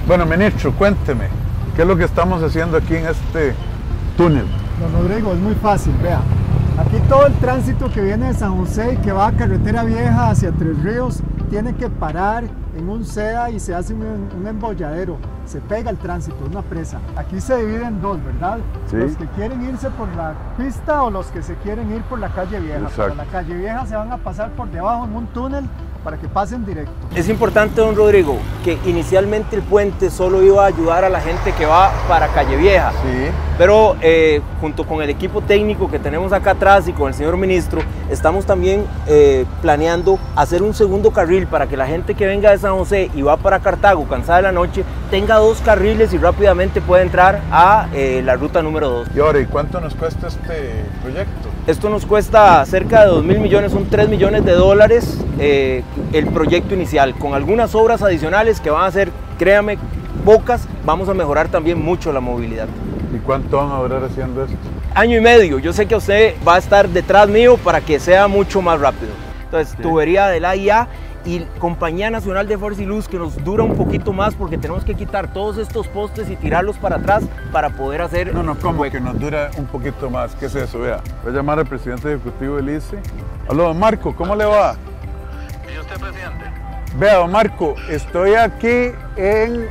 Bueno, ministro, cuénteme, ¿qué es lo que estamos haciendo aquí en este túnel? Don Rodrigo, es muy fácil, vea. Aquí todo el tránsito que viene de San José y que va a Carretera Vieja hacia Tres Ríos tiene que parar en un SEA y se hace un embolladero. Se pega el tránsito, una presa. Aquí se divide en dos, ¿verdad? Sí. Los que quieren irse por la pista o los que se quieren ir por la calle Vieja. Exacto. Por la calle Vieja se van a pasar por debajo en un túnel para que pasen directo. Es importante, don Rodrigo, que inicialmente el puente solo iba a ayudar a la gente que va para Calle Vieja. Sí. Pero junto con el equipo técnico que tenemos acá atrás y con el señor ministro, estamos también planeando hacer un segundo carril para que la gente que venga de San José y va para Cartago cansada de la noche, tenga dos carriles y rápidamente pueda entrar a la ruta número 2. Y ahora, ¿y cuánto nos cuesta este proyecto? Esto nos cuesta cerca de 2.000 millones, son 3 millones de dólares el proyecto inicial, con algunas obras adicionales que van a ser, créame, pocas. Vamos a mejorar también mucho la movilidad. ¿Y cuánto van a durar haciendo esto? Año y medio. Yo sé que usted va a estar detrás mío para que sea mucho más rápido. Entonces, Sí. Tubería de la IA y Compañía Nacional de Fuerza y Luz, que nos dura un poquito más porque tenemos que quitar todos estos postes y tirarlos para atrás para poder hacer... No, ¿cómo que nos dura un poquito más? ¿Qué es eso? Vea, voy a llamar al presidente ejecutivo del ICE. Aló, don Marco, ¿cómo le va? ¿Y usted, presidente? Vea, don Marco, estoy aquí en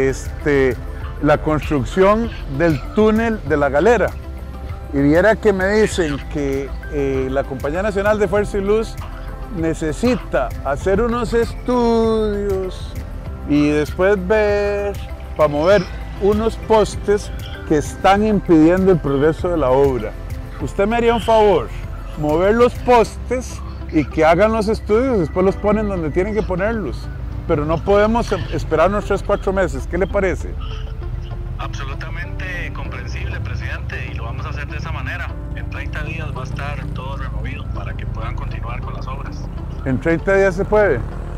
la construcción del túnel de la Galera. Y viera que me dicen que la Compañía Nacional de Fuerza y Luz necesita hacer unos estudios y después ver para mover unos postes que están impidiendo el progreso de la obra. Usted me haría un favor, mover los postes y que hagan los estudios, después los ponen donde tienen que ponerlos. Pero no podemos esperarnos 3-4 meses. ¿Qué le parece? Absolutamente comprensible, presidente, y lo vamos a hacer de esa manera. En 30 días va a estar todo removido para que puedan continuar con las obras. ¿En 30 días se puede?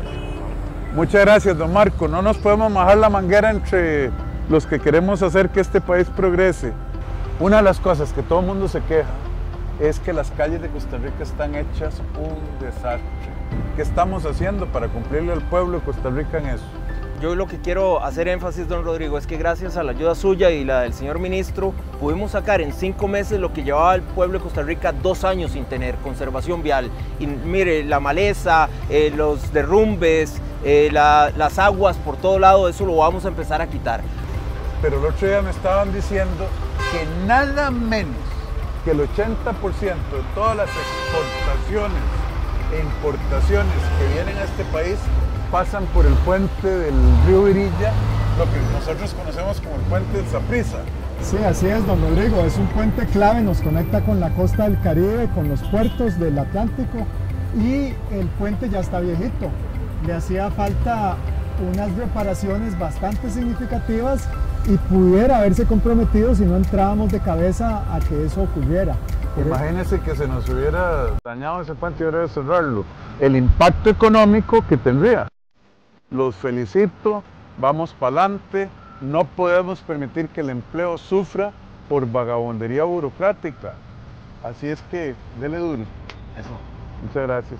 Muchas gracias, don Marco. No nos podemos majar la manguera entre los que queremos hacer que este país progrese. Una de las cosas que todo el mundo se queja es que las calles de Costa Rica están hechas un desastre. ¿Qué estamos haciendo para cumplirle al pueblo de Costa Rica en eso? Yo lo que quiero hacer énfasis, don Rodrigo, es que gracias a la ayuda suya y la del señor ministro, pudimos sacar en 5 meses lo que llevaba el pueblo de Costa Rica 2 años sin tener, conservación vial. Y mire, la maleza, los derrumbes, las aguas por todo lado, eso lo vamos a empezar a quitar. Pero el otro día me estaban diciendo que nada menos que el 80% de todas las exportaciones e importaciones que vienen a este país pasan por el puente del río Virilla, lo que nosotros conocemos como el puente del Saprissa. Sí, así es, don Rodrigo. Es un puente clave, nos conecta con la costa del Caribe, con los puertos del Atlántico, y el puente ya está viejito. Le hacía falta unas reparaciones bastante significativas y pudiera haberse comprometido si no entrábamos de cabeza a que eso ocurriera. Imagínense que se nos hubiera dañado ese puente y ahora de cerrarlo. El impacto económico que tendría. Los felicito, vamos para adelante. No podemos permitir que el empleo sufra por vagabundería burocrática. Así es que, dele duro. Eso. Muchas gracias.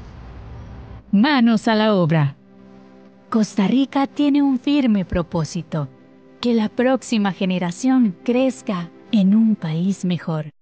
Manos a la obra. Costa Rica tiene un firme propósito: que la próxima generación crezca en un país mejor.